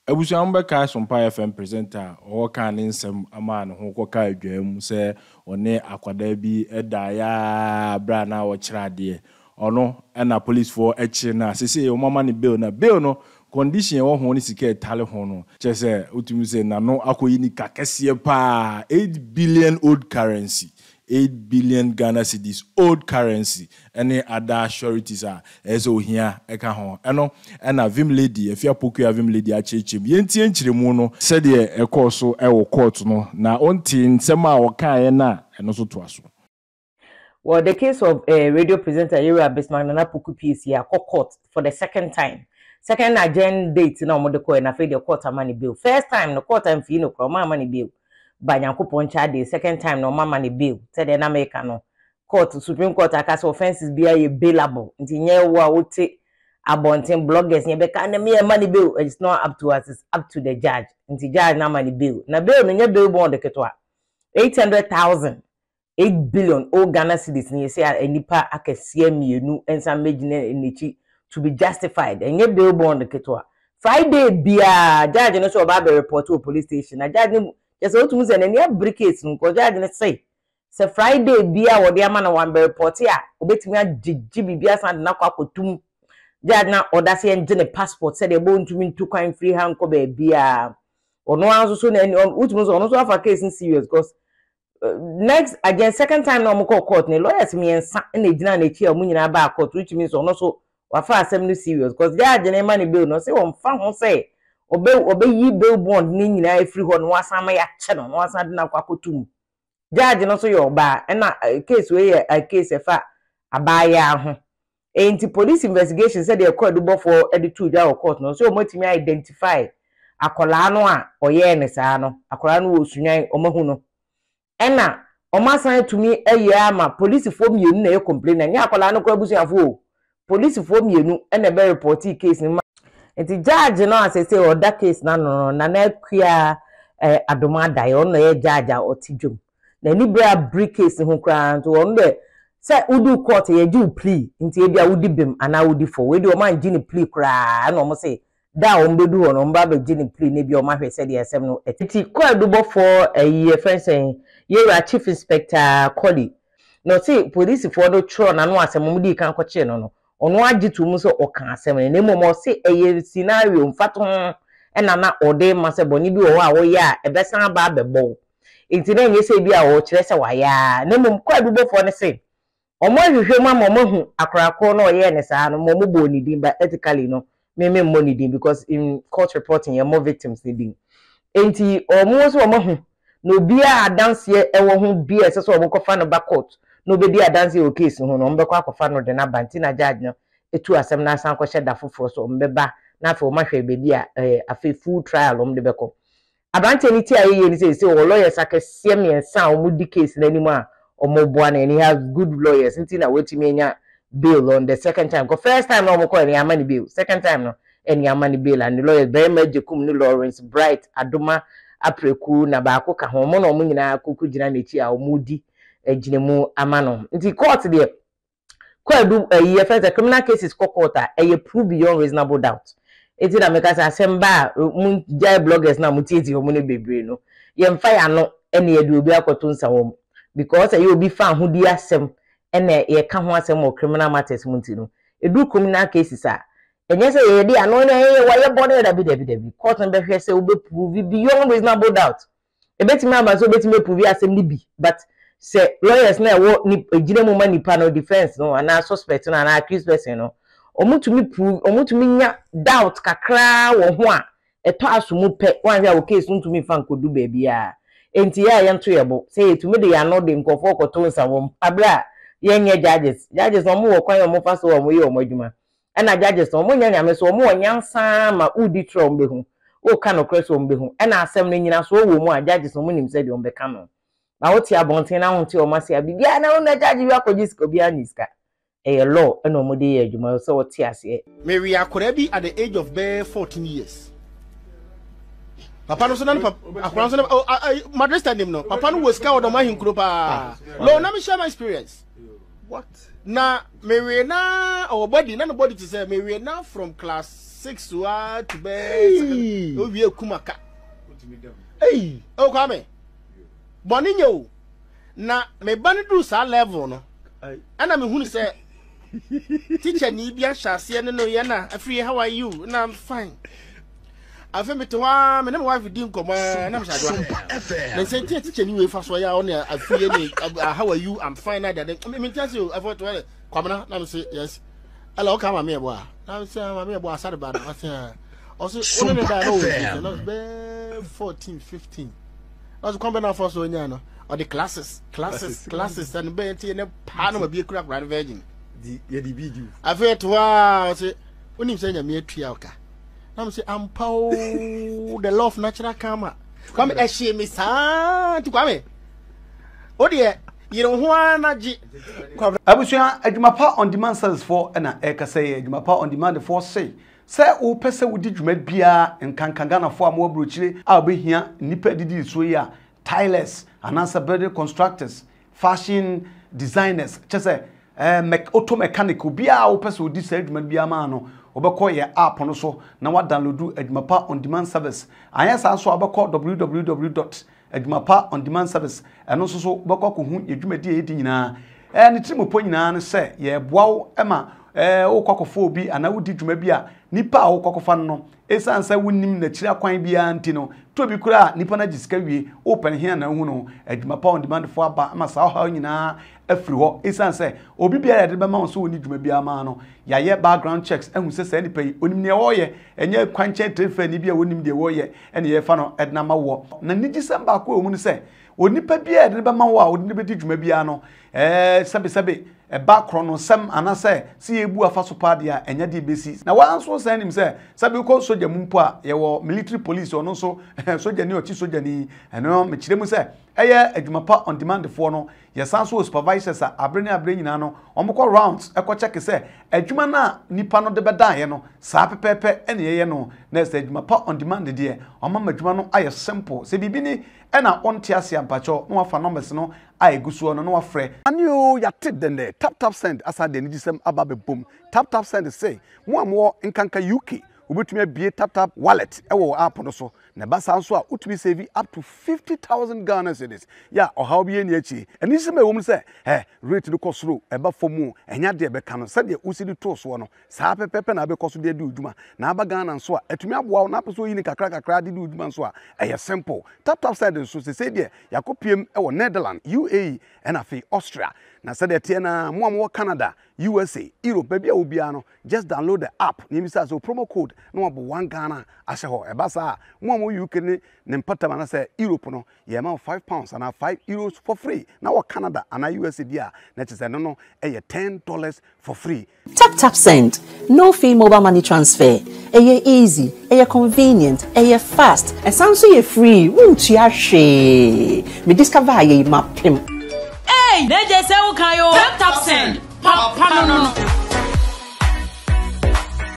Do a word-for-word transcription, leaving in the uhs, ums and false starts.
Abusu amba ka Sompa F M Presenter o ka ne nsem ama ne ho koka adwam se one akwada bi eda ya bra na wo kirade ono na police for echi na sese o mama ne bill na bill no condition wo ho ne sika tale ho no che se utumi se na no akoyi ni kakese pa eight billion old currency eight billion Ghana cedis old currency any other sureties are ezo here eka ho eno na vim lady Afia Poku vim lady a chechim yentie nchiremu no said e ekọ so e wo court no na onti nsema a wo kan na eno so to aso. Well, the case of a uh, radio presenter Ira Bismarck Nana Poku P C a court for the second time. Second agenda date na omo de ko na fe the court amani bill. First time no court am fi no ko ma amani bill. Banyankopon chade second time no mama ne bill said na America no court Supreme Court akase offenses bia ye bailable nti nye wo a wote abonten bloggers nye beka na me money bill. It's not up to us, it's up to the judge nti judge na money bill na bill no nye bill bond ketwa eight hundred thousand eight billion o Ghana cedis ni say enipa akese mienu ensa megine enichi to be justified enye bill bond ketwa Friday bia judge no so ba be report to police station na judge ni yes, what to say? Any break case, because I didn't say. So Friday, beer or the man one be report here. Obey me a G B B S and na kwa kutum. Judge na order say engine passport. Said they born to me two kind free hand ko be beer. Or no one so any on which was also have a case in serious because uh, next again second time no mo call court. Ne lawyers me and ne jina ne chi omu nyina ba court which means on also wafa assembly serious because judge na money bill no say on fa ho say. Obe obe yi bill bond ni nyina free ho no wasama ya che no wasade na kwakotum judge no so yo ba na case we a case efa abaya ho enti police investigation said the court do for editor ja court no so omotimi identify akola no a oye ne saa no akola no osunyan omahu no ena omasan tumi eye ama police fo mienu na e complain na nya akola no kwa busuafo police fo mienu ena be report case ni enti judge no as say or that case na no na na kwia eh, adoma dai on na judge a otidwom na ni bra break case ho kra nto on de say udu court ye ju plea enti e bia udi bem ana udi for we di o man gini plea kra na o mo say da o mbedu ho no mba be gini plea ne bia o ma hwe say de asem no enti Kwadwo Obofour eh friend say ye chief inspector Koli no say police for do tro na no asem mo di kan ko che no no ono agitu mu so oka asem ne mo se eye scenario mfato e na na ode mase boni bi wo a wo ya e besan ba bebo enti na nye se bi a wo kire se wa ya ne mo Kwadwo Obofour ne se omo hwehwe ma mo hu akrakro na oye ne sa no mo mo bo ni din ba ethically no me me mo ni din because in court reporting ye more victims ni din enti omo so omo hu no bia adanse e wo hu bia se so omo ko fa no ba court no be dia adanse o case hu no mbekwa akofa no de na banti na judge no etu asem na san ko sheda foforo so mbeba na afa o ma hwe bebi a afa full trial om de beko abante ni ti aye ni say say o lawyers akese miensa o mu di case na ni mu a o mo boa na ni have good lawyers nti na wetimi enya bail on the second time. Because first time no mo call any amani bail, second time no any amani bail and the lawyers very much kum ni Lawrence Bright Adoma apreku na ba ko ka ho mo no mo nyina akuku gina na chi a o mudi eginemu amano nti court there Kwadwo eh first criminal cases court e prove beyond reasonable doubt eti na make us asemba mun jai bloggers na mutieti ho mo ne bebre no ye mfa ya no ene ye de obi akoto nsa wo because ye obi fa ho di asem ene ye ka ho asem o criminal matters munti no edu criminal cases a enye se ye di ano na ye wa ye body da bi da bi da bi court no be hwe se obi prove beyond reasonable doubt e betimi ama so betimi prove asem ni bi but say lawyers na wo ni ejire mo mani pa no defense no ana suspect no ana accused person no omutumi prove omutumi nya doubt kakra wo ho a eto asomu pe wan hwa wo case ntumi fa nkodu ba bia enti ya ye nto yebo say etumi de ya no de nkofo koto nsa wo abra ye nye judges judges no mo wo kwan yo mo fa so wo mo ye o madwuma ana judges no mo nya nya me so mo nyansa ma udi tro mbehu o ka no kreso mbehu ana asem no nyina so wo mo a judges no mo nim say de ombe ka no na woti abonten na wonti o mase abibia na wona judge wi akogisi obi aniska a law and no modi adwuma so woti ase Mary akora bi at the age of bare fourteen years papa no so na akora so na oh madrasa name no papa no was ka odoma hinkuro pa lo na me share my experience what na Mary na our body na body to say Mary na from class six to uh, to be oh we kumaka. Hey, oh come. Boninyo. Na me bani do sa level no. Ana me hunu say teacher ni bia hyase ne no ye na afri how are you? Na I'm fine. Afa me to wa me na my wife di nkoma na me shado. Na say teacher ni we fa so ya on afri ni how are you? I'm fine na that. Me me tell you I thought to kwamna na me say yes. Hello come me boy. Na me say me boy asade ba na say also one da no no fourteen fifteen. I was coming out for so no. Or the classes, classes, classes, and be in a panel of be crack right virgin. The the video. I feel to wow, say, when you say me a trialka. I'm say, I'm pow the love natural karma. Come as she miss to come. Oh dear, you don't want to. I was at my part on demand service for and I say, my part on demand for say. Say, oh, person would did you make beer and can Ghana for more broochery. I'll be here, nipper did so ya. Tilers, and answer building constructors, fashion designers, just say, eh, make auto mechanical, be our person with this edgement be a man, or call your app on so. Now, what download do Edmapa on demand service? I ask also about call w w w dot edmapa on demand service, and also so Boko whom you may do na. And it's more point na say, yeah, wow, Emma, eh, oh, cockophobe, and I would did maybe a nipa or cockofano. Esa ansa wunim na chira kwan bia antino to bi kura nipa na gisika wie open here na hu no adwuma pa on demand for aba ama sa ha nyina afri ho esa ansa obi bia ya de be ma so oni dwuma bia ma no ya ye background checks ehun se se nipa yi onim ne wo ye enye kwan che trefa ni bia wonim de wo ye ene ye fa no edna ma wo na ni gisamba ko omu se onipa bia de be ma wo a odi be di dwuma bia no eh sabe sabe a background sem anase si ebu afaso padia enya de besi na wan so san nim se sabe ko soja mumpo a ye wo military police ono so soja ni ochi soja ni eno me kire mu se eye adwuma pa on demand for no ye san so supervisors a abre ni abre nyina no omko rounds e ko check se adwuma na nipa no de beda ye no sa pepepe ene ye no na se adwuma pa on demand de omma adwuma no aye simple se bibi ni ena onte ase ampacho no afa numbers no aye gusuo no no afre anyo ya tidende tap tap send asa de nigisem ababe boom tap tap send say mo amwo nkanka U K ubetumi abie tap tap wallet ewo app no so na basa nso a utumi save up to fifty thousand Ghana cedis ya ohaw bi eni achi eni se me wom se eh rate no kosoro eba fomu enya de be ka no se de usidi to so no saa pepepe na be koso de uduma na aba Ghana nso a etumi aboa na peso yi ni kakra kakra de uduma nso a eh simple tap tap send nso se se de yakopiem ewo Netherlands U A E and afi Austria na se de tie na mo amwo Canada U S A Europe bia obia no just download the app ni mi say so promo code no abo one Ghana ahye ho e ba sa mo mo U K ni ne mpata na say Europe no ye ma five pounds and five euros for free na wo Canada and U S A dia na che say no no e ten dollars for free. Tap tap send no fee mobile money transfer e easy e convenient e fast and sound so you free won't you hwe me discover ye map him. Hey, they just say okay yo tap tap send pop no no no